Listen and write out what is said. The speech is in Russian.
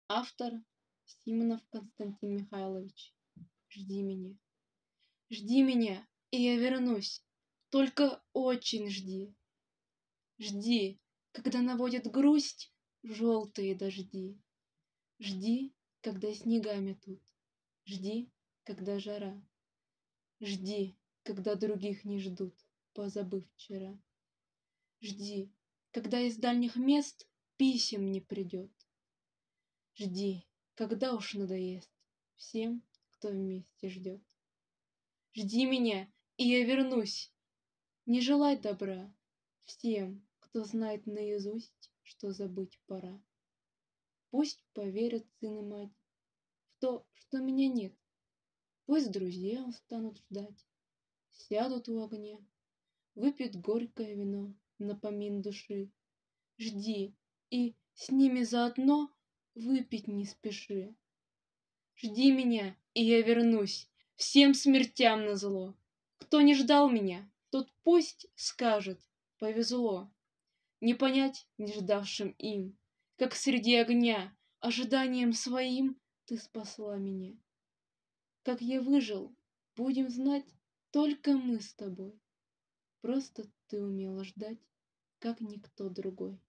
Автор Симонов Константин Михайлович. Жди меня. Жди меня, и я вернусь. Только очень жди. Жди, когда наводят грусть желтые дожди. Жди, когда снега метут. Жди, когда жара. Жди, когда других не ждут, позабыв вчера. Жди, когда из дальних мест писем не придет. Жди, когда уж надоест всем, кто вместе ждет. Жди меня, и я вернусь. Не желай добра всем, кто знает наизусть, что забыть пора. Пусть поверят сын и мать в то, что меня нет. Пусть друзья устанут ждать, сядут у огня, выпьют горькое вино напомин души. Жди, и с ними заодно выпить не спеши. Жди меня, и я вернусь, всем смертям назло. Кто не ждал меня, тот пусть скажет: повезло. Не понять не ждавшим им, как среди огня ожиданием своим ты спасла меня. Как я выжил, будем знать только мы с тобой. Просто ты умела ждать, как никто другой.